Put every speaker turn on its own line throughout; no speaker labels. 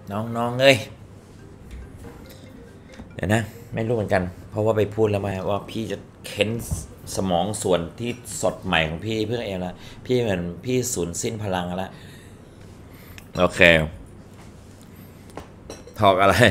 น้องเอ้ยเดี๋ยวนะไม่รู้เหมือนกันเพราะว่าไปพูดแล้วมาว่าพี่จะเค้นสมองส่วนที่สดใหม่ของพี่เพื่อเองละพี่เหมือนพี่สูญสิ้นพลังแล้วโอเคทอกอะไร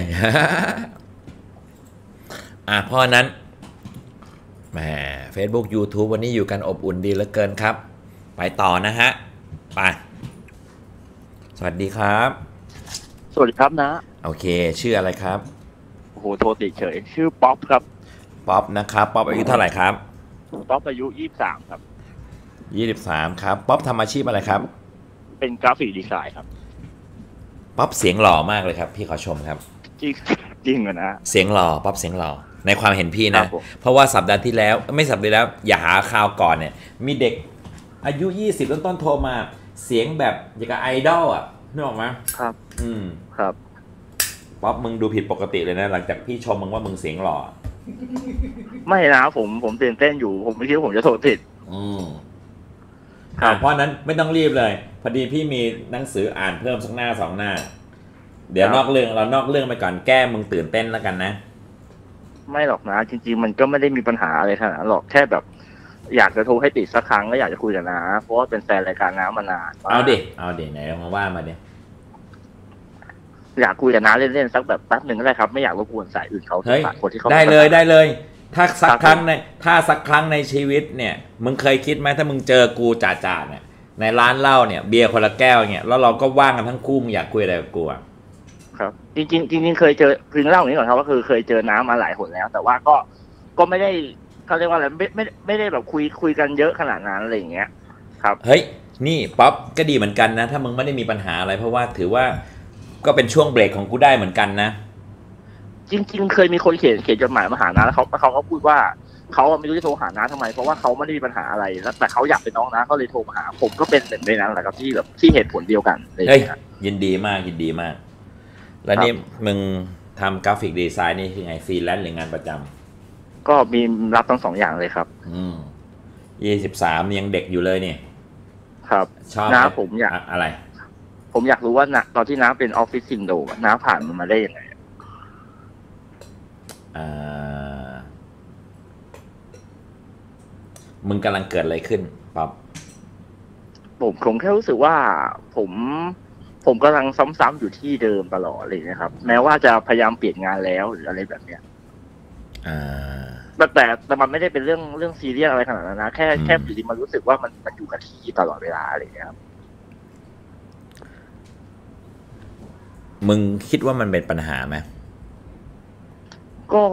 เพราะนั้นแหม Facebook YouTube วันนี้อยู่กันอบอุ่นดีเหลือเกินครับไปต่อนะฮะไปสวัสดีครับ
สวัสดีครับนะ
โอเคชื่ออะไรครับ
โอ้โหโทรติดเฉยชื่อป๊อปครับ
ป๊อปนะครับป๊อปอายุเท่าไหร่ครับ
ป๊อปอายุ23ครับ
23ครับป๊อปทำอาชีพอะไรครับ
เป็นกราฟิกดีไซน์ครับ
ป๊อปเสียงหล่อมากเลยครับพี่ขอชมครับ
จริงจริงนะ
เสียงหล่อป๊อปเสียงหล่อในความเห็นพี่นะเพราะว่าสัปดาห์ที่แล้วไม่สัปดาห์แล้วอย่าหาข่าวก่อนเนี่ยมีเด็กอายุ20ต้นโทรมาเสียงแบบอย่างกับไอดอลอ่ะนึกออกไหม
ครับครับ
ป๊อปมึงดูผิดปกติเลยนะหลังจากพี่ชมมึงว่ามึงเสียงหล่อ
ไม่นะผมตื่นเต้นอยู่ผมไม่คิดว่าผมจะโทรติด
เพราะนั้นไม่ต้องรีบเลยพอดีพี่มีหนังสืออ่านเพิ่มสักหน้า2 หน้าเดี๋ยวนอกเรื่องเรานอกเรื่องไปก่อนแก้มึงตื่นเต้นแล้วกันนะ
ไม่หรอกนะจริงๆมันก็ไม่ได้มีปัญหาอะไรขนาดนั้นหรอกแค่แบบอยากจะโทรให้ติดสักครั้งก็อยากจะคุยกับน้าเพราะว่าเป็นแฟนรายการน้ามานาน
เอาดิไหนลองมาว่ามาดิ
อยากคุยกับน้าเล่นๆสักแบบแป๊บหนึ่งก็ได้ครับไม่อยากรบกวนสายอื่นเขา
คนที่เขาได้เลยถ้าสักครั้งในชีวิตเนี่ยมึงเคยคิดไหมถ้ามึงเจอกูจ่าเนี่ยในร้านเหล้าเนี่ยเบียร์คนละแก้วเนี่ยแล้วเราก็ว่างกันทั้งคู่มึงอยากคุยอะไรกับกูอ่ะ
ครับจริงเคยเจอพึงเล่าอย่างนี้ก่อนครับว่าคือเคยเจอน้ำมาหลายหนแล้วแต่ว่าก็ไม่ได้เขาเรียกว่าอะไรไม่ได้แบบคุยกันเยอะขนาดนั้นอะไรอย่างเงี้ยครับ
เฮ้ยนี่ป๊อปก็ดีเหมือนกันนะถ้ามึงไม่ได้มีปัญหาอะไรเพราะว่าถือว่าก็เป็นช่วงเบรกของกูได้เหมือนกันนะ
จริงเคยมีคนเขียนจดหมายมาหาน้าแล้วเขาก็พูดว่าเขาไม่รู้จะโทรหาน้าทำไมเพราะว่าเขาไม่ได้มีปัญหาอะไรแล้วแต่เขาอยากเป็นน้องน้าก็เลยโทรมาหาผมก็เป็นหนึ่งในนั้นแหละครับที่แบบที่เหตุผลเดียวกัน
เฮ้ยยินดีมากแล้วนี่มึงทำกราฟิกดีไซน์นี่ยังไงฟรีแลนซ์หรืองานประจ
ำก็มีรับทั้ง2 อย่างเลยครับ
23ยังเด็กอยู่เลยนี่
ครับ
ชอบ
น้าผมอยาก
อะไร
ผมอยากรู้ว่าตอนที่น้าเป็นออฟฟิศซินโดรมน้าผ่านมันมาได้ยังไง
มึงกำลังเกิดอะไรขึ้นป๊อป
ผมแค่รู้สึกว่าผมกำลังซ้ำๆอยู่ที่เดิมตลอดเลยนะครับแม้ว่าจะพยายามเปลี่ยนงานแล้วหรืออะไรแบบเนี้ยแต่มันไม่ได้เป็นเรื่องซีเรียสอะไรขนาดนั้นนะแค่อยู่ดีมันรู้สึกว่ามันอยู่กับที่ตลอดเวลาอะไรอย่างเงี้ยครับ
มึงคิดว่ามันเป็นปัญหาไหม
ก็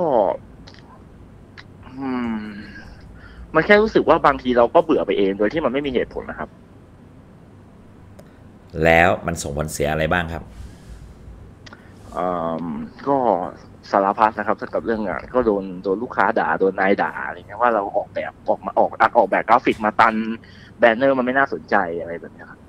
มันแค่รู้สึกว่าบางทีเราก็เบื่อไปเองโดยที่มันไม่มีเหตุผลนะครับ
แล้วมันส่งผลเสียอะไรบ้างครับ
ก็สารพัดนะครับสำหรับเรื่องงานก็โดนลูกค้าด่าโดนนายด่าอะไรเงี้ยว่าเราออกแบบออกแบบกราฟิกมาตันแบนเนอร์มันไม่น่าสนใจอะไรแบบนี้ครับ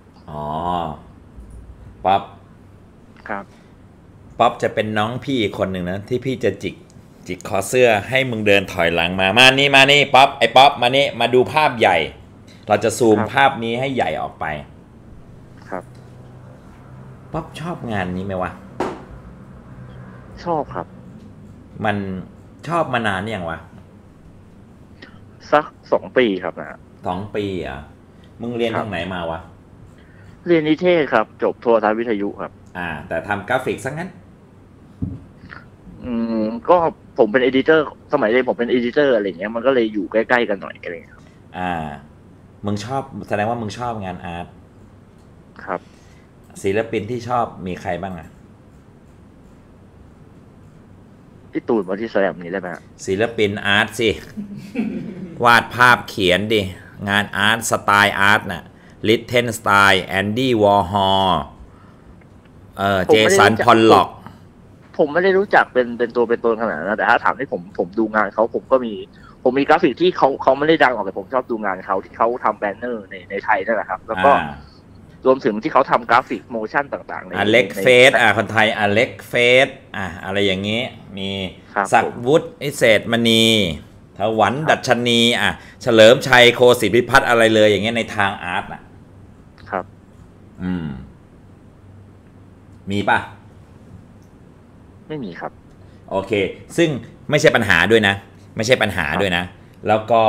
ป๊อป
ครับ
ป๊อปจะเป็นน้องพี่อีกคนหนึ่งนะที่พี่จะจิกคอเสื้อให้มึงเดินถอยหลังมานี่ป๊อปป๊อปมานี่มาดูภาพใหญ่เราจะซูมภาพนี้ให้ใหญ่ออกไป
ครับ
ป๊อปชอบงานนี้ไหมวะ
ชอบครับ
มันชอบมานานยังวะ
สัก2 ปีครับนะ
2 ปีอ่ะมึงเรียนทางไหนมาวะ
เรียนนิเทศครับจบโทรทัศน์วิทยุครับ
แต่ทำกราฟิกซะงั้น
ก็ผมเป็นเอดิเตอร์สมัยเรียนผมเป็นเอดิเตอร์อะไรเงี้ยมันก็เลยอยู่ใกล้ๆกันหน่อยอะไรเงี้ย
มึงชอบแสดงว่ามึงชอบงานอาร์ต
ครับ
ศิลปินที่ชอบมีใครบ้างอ่ะ
พี่ตูนบอดี้สแลมนี้ได้ไหม
ศิลปินอาร์ตสิวาดภาพเขียนดิงานอาร์ตสไตล์อาร์ตน่ะลิทเทนสไตล์แอนดี้วอร์ฮอลเจสันพอลล็อก
ผมไม่ได้รู้จักเป็นตัวเป็นตนขนาดนั้นแต่ถ้าถามให้ผมดูงานเขาผมมีกราฟิกที่เขาไม่ได้ดังออกแต่ผมชอบดูงานเขาที่เขาทำแบนเนอร์ในไทยนั่นแหละครับแล้วก็รวมถึงที่เขาทำกราฟิกโมชั่นต่างๆ
อเล็กเฟสคนไทยอเล็กเฟสอะไรอย่างนี้มีศักดิ์วุฒิอิเศษมณีถวันดัชนีเฉลิมชัยโคศิพิพัฒน์อะไรเลยอย่างเงี้ยในทางอาร์ต
ครับ
มีป่ะ
ไม่มีครับ
โอเคซึ่งไม่ใช่ปัญหาด้วยนะไม่ใช่ปัญหาด้วยนะแล้วก็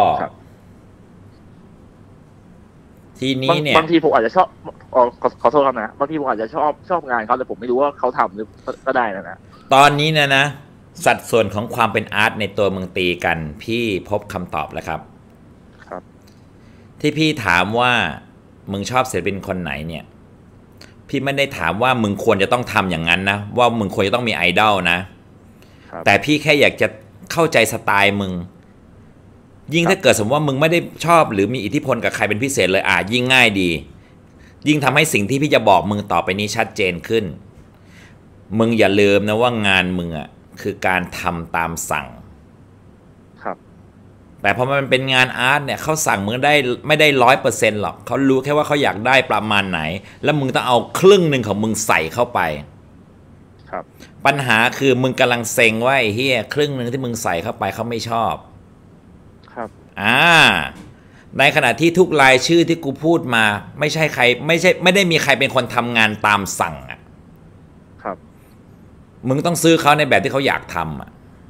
ทีนี้เนี่ย
บางทีผมอาจจะชอบขอโทษครับนะบางทีผมอาจจะชอบงานเขาแต่ผมไม่รู้ว่าเขาทำหรือก็ได้นะ
ตอนนี้นะสัดส่วนของความเป็นอาร์ตในตัวมึงตีกันพี่พบคำตอบแล้วครับ
ครับ
ที่พี่ถามว่ามึงชอบศิลปินคนไหนเนี่ยพี่ไม่ได้ถามว่ามึงควรจะต้องทำอย่างนั้นนะว่ามึงควรจะต้องมีไอดอลนะแต่พี่แค่อยากจะเข้าใจสไตล์มึงยิ่งถ้าเกิดสมมติว่ามึงไม่ได้ชอบหรือมีอิทธิพลกับใครเป็นพิเศษเลยยิ่งง่ายดียิ่งทำให้สิ่งที่พี่จะบอกมึงต่อไปนี้ชัดเจนขึ้นมึงอย่าลืมนะว่างานมึงคือการทำตามสั่ง
ครับ
แต่พอมันเป็นงานอาร์ตเนี่ยเขาสั่งมึงได้ไม่ได้100%หรอกเขารู้แค่ว่าเขาอยากได้ประมาณไหนแล้วมึงต้องเอาครึ่งหนึ่งของมึงใส่เข้าไป
ครับ
ปัญหาคือมึงกำลังเซ็งว่าไอ้เหี้ยครึ่งหนึ่งที่มึงใส่เข้าไปเขาไม่ชอบ
ครับ
ในขณะที่ทุกรายชื่อที่กูพูดมาไม่ใช่ใครไม่ได้มีใครเป็นคนทำงานตามสั่ง
ครับ
มึงต้องซื้อเขาในแบบที่เขาอยากทำ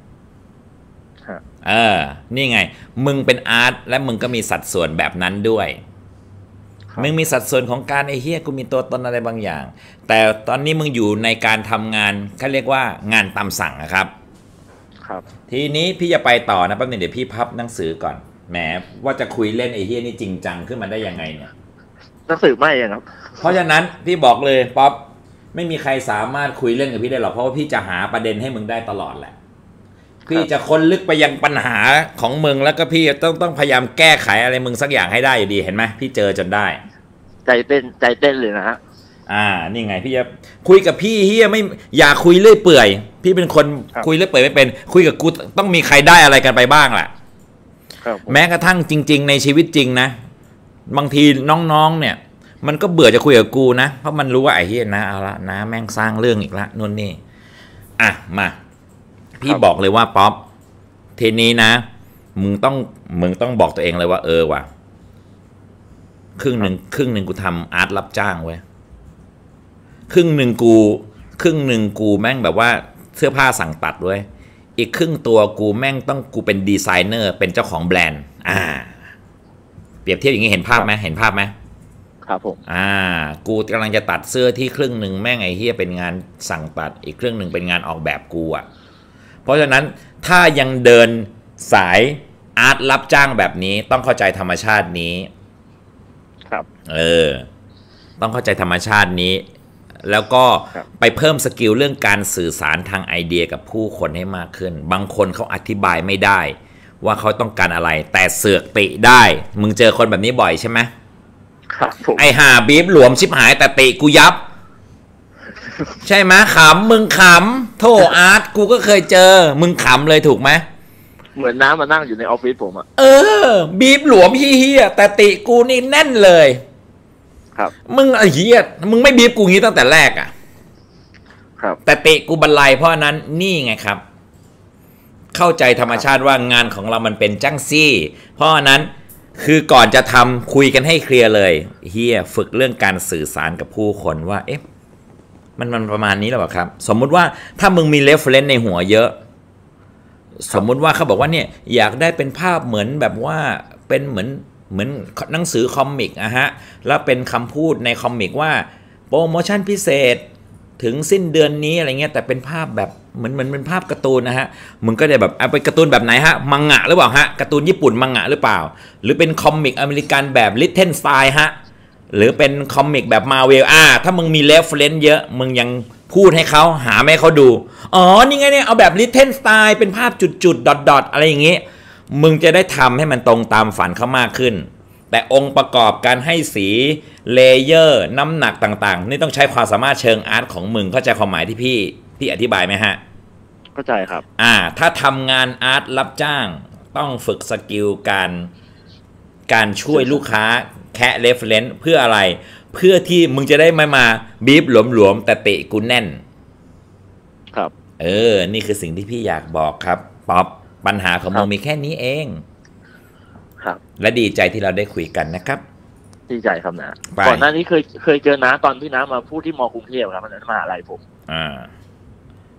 นี่ไงมึงเป็นอาร์ตและมึงก็มีสัดส่วนแบบนั้นด้วยมึงมีสัดส่วนของการไอ้เหี้ยกูมีตัวตนอะไรบางอย่างแต่ตอนนี้มึงอยู่ในการทำงานเขาเรียกว่างานตามสั่งนะครับ
ครับ
ทีนี้พี่จะไปต่อนะแป๊บนึงเดี๋ยวพี่พับหนังสือก่อนแหมว่าจะคุยเล่นไอ้เหี้ยนี่จริงจังขึ้นมาได้ยังไงเนี่ย
หนังสือไม่ครับ
เพราะฉะนั้นพี่บอกเลยป๊อปไม่มีใครสามารถคุยเล่นกับพี่ได้หรอกเพราะว่าพี่จะหาประเด็นให้มึงได้ตลอดแหละพี่จะค้นลึกไปยังปัญหาของมึงแล้วก็พี่ต้องพยายามแก้ไขอะไรมึงสักอย่างให้ได้อยู่ดีเห็นไหมพี่เจอจนได้
ใจเต้นเลยนะฮะ
นี่ไงพี่จะคุยกับพี่เฮียไม่อย่าคุยเลื่อยเปื่อยพี่เป็นคนคุยเลื่อยเปื่อยไม่เป็นคุยกับกูต้องมีใครได้อะไรกันไปบ้างแหละแม้กระทั่งจริงๆในชีวิตจริงนะบางทีน้องๆเนี่ยมันก็เบื่อจะคุยกับกูนะเพราะมันรู้ว่าไอ้เฮียนะเอาละนะแม่งสร้างเรื่องอีกละนู่นนี่มาพี่บอกเลยว่าป๊อปทีนี้นะมึงต้องบอกตัวเองเลยว่าว่ะครึ่งหนึ่งกูทำอาร์ตรับจ้างเว้ยครึ่งหนึ่งกูแม่งแบบว่าเสื้อผ้าสั่งตัดเว้ยอีกครึ่งตัวกูแม่งต้องกูเป็นดีไซเนอร์เป็นเจ้าของแบรนด์เปรียบเทียบอย่างนี้เห็นภาพไหม
ครับผม
กูกำลังจะตัดเสื้อที่ครึ่งหนึ่งแม่งไอ้เหี้ยเป็นงานสั่งตัดอีกครึ่งหนึ่งเป็นงานออกแบบกูเพราะฉะนั้นถ้ายังเดินสายอาร์ตรับจ้างแบบนี้ต้องเข้าใจธรรมชาตินี้
ครับ
ต้องเข้าใจธรรมชาตินี้แล้วก็ไปเพิ่มสกิลเรื่องการสื่อสารทางไอเดียกับผู้คนให้มากขึ้นบางคนเขาอธิบายไม่ได้ว่าเขาต้องการอะไรแต่เสือกติได้มึงเจอคนแบบนี้บ่อยใช่ไหม
ครับ
ไอห่าบีบหลวมชิบหายแต่ติกูยับใช่ไหมขำมึงขำโธ่อาร์ตกูก็เคยเจอมึงขำเลยถูกไหม
เหมือนน้ำมานั่งอยู่ในออฟฟิศผม
บีบหลวมเฮี้ยแต่ติกูนี่แน่นเลย
ครับ
มึงไอ้เฮี้ยมึงไม่บีบกูงี้ตั้งแต่แรก
ครับ
แต่ติกูบรรลัยเพราะนั้นนี่ไงครับเข้าใจธรรมชาติว่างานของเรามันเป็นจังซี่เพราะนั้นคือก่อนจะทำคุยกันให้เคลียร์เลยเฮี้ยฝึกเรื่องการสื่อสารกับผู้คนว่ามันประมาณนี้หรอครับสมมุติว่าถ้ามึงมีเรฟเฟรนซ์ในหัวเยอะสมมุติว่าเขาบอกว่าเนี่ยอยากได้เป็นภาพเหมือนแบบว่าเป็นเหมือนหนังสือคอมิกแล้วเป็นคำพูดในคอมิกว่าโปรโมชั่นพิเศษถึงสิ้นเดือนนี้อะไรเงี้ยแต่เป็นภาพแบบเหมือนเป็นภาพการ์ตูนมึงก็จะแบบเอาไปการ์ตูนแบบไหนมังงะหรือเปล่าการ์ตูนญี่ปุ่นมังงะหรือเปล่าหรือเป็นคอมิกอเมริกันแบบลิทเทิลสไตล์หรือเป็นคอมิกแบบมาเวลถ้ามึงมีเรฟเฟรนซ์เยอะมึงยังพูดให้เขาหาให้เขาดูนี่ไงเนี่ยเอาแบบลิทเทิลสไตล์เป็นภาพจุดๆดอทๆอะไรอย่างงี้มึงจะได้ทำให้มันตรงตามฝันเขามากขึ้นแต่องค์ประกอบการให้สีเลเยอร์น้ำหนักต่างๆนี่ต้องใช้ความสามารถเชิงอาร์ตของมึงเข้าใจความหมายที่พี่อธิบายไหม
เข้าใจครับ
ถ้าทำงานอาร์ตรับจ้างต้องฝึกสกิลการช่วยลูกค้าแค่เรฟเฟรนซ์เพื่ออะไรเพื่อที่มึงจะได้ไม่มาบีบหลวมๆแต่เตะกูแน่น
ครับ
นี่คือสิ่งที่พี่อยากบอกครับป๊อปปัญหาของมึงมีแค่นี้เอง
ครับ
และดีใจที่เราได้คุยกันนะครับ
ดีใจครับนะก่อนหน้านี้เคยเจอน้าตอนที่น้ามาพูดที่ม.กรุงเทพครับมันนั้นมาอะไรผม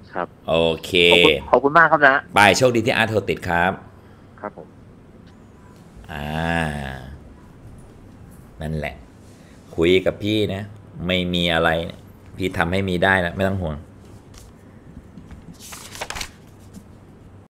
ครับ
โอเค
ขอบคุณมากครับนะ
บายโชคดีที่อาร์ตโทรติดครับ
ครับผม
อ่านั่นแหละคุยกับพี่นะไม่มีอะไรพี่ทำให้มีได้นะไม่ต้องห่วง